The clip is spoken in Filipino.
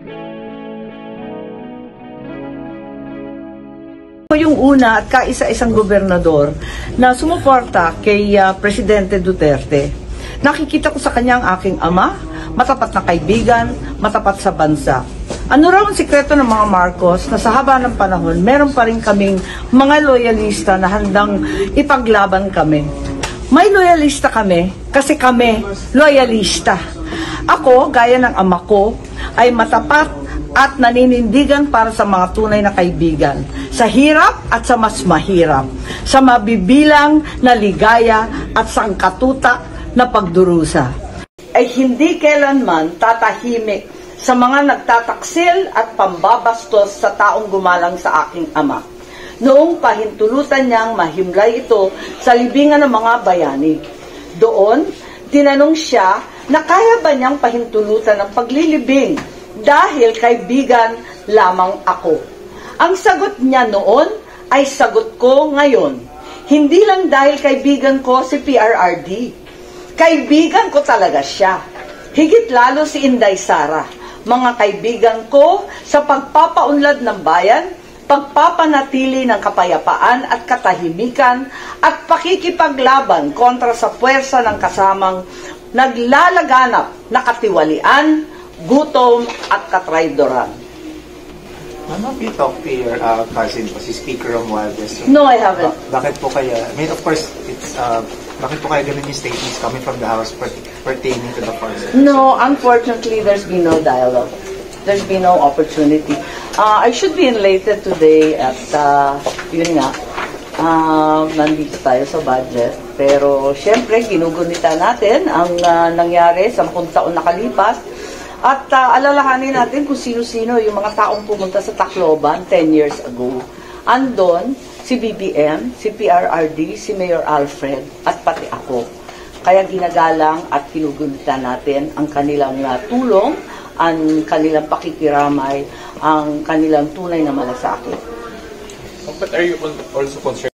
Ako yung una at kaisa-isang gobernador na sumuporta kay Presidente Duterte. Nakikita ko sa kanya ang aking ama, matapat na kaibigan, matapat sa bansa. Ano raw ang sikreto ng mga Marcos na sa haba ng panahon, meron pa rin kaming mga loyalista na handang ipaglaban kami. May loyalista kami kasi kami loyalista. Ako, gaya ng ama ko, ay matapat at naninindigan para sa mga tunay na kaibigan, sa hirap at sa mas mahirap, sa mabibilang na ligaya at sa angkatutak na pagdurusa. Ay hindi kailanman tatahimik sa mga nagtataksil at pambabastos sa taong gumalang sa aking ama. Noong pahintulutan niyang mahimlay ito sa libingan ng mga bayani. Doon, tinanong siya na kaya ba niyang pahintulutan ng paglilibing dahil kaibigan lamang ako. Ang sagot niya noon ay sagot ko ngayon. Hindi lang dahil kaibigan ko si PRRD. Kaibigan ko talaga siya. Higit lalo si Inday Sara. Mga kaibigan ko sa pagpapaunlad ng bayan, pagpapanatili ng kapayapaan at katahimikan at pakikipaglaban kontra sa puwersa ng kasamang naglalaganap na katiwalian, gutom at katraydoran. Have you talked to your cousin po, si Speaker Romualdez? No, I haven't. Bakit po kaya, I mean, of course, it's, bakit po kaya ganun yung statements coming from the House pertaining to the funds? No, unfortunately, there's been no dialogue. There's been no opportunity. I should be enlightened today at, yun nga, nandito tayo sa budget. Pero, syempre, ginugunita natin ang nangyari 10 taon nakalipas. At alalahanin natin kung sino-sino yung mga taong pumunta sa Tacloban 10 years ago. Andon, si BBM, si PRRD, si Mayor Alfred, at pati ako. Kaya ginagalang at kinugunita natin ang kanilang tulong, ang kanilang pakikiramay, ang kanilang tunay na malasakit. But are you also concerned